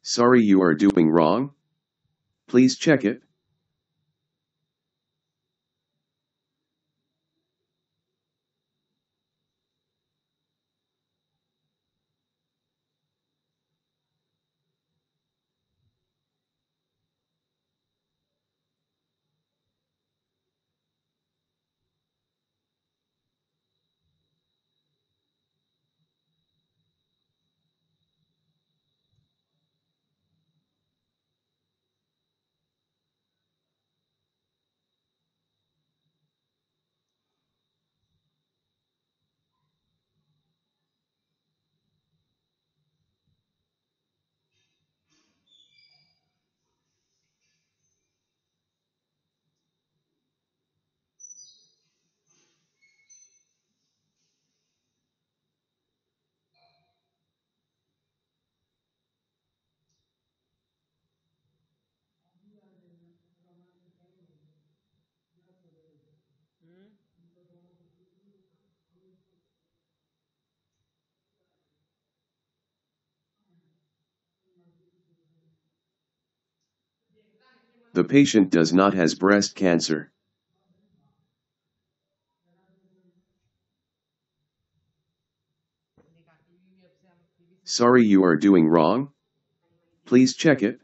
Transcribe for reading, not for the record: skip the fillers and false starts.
Sorry, you are doing wrong? Please check it. The patient does not has breast cancer. Sorry, you are doing wrong? Please check it.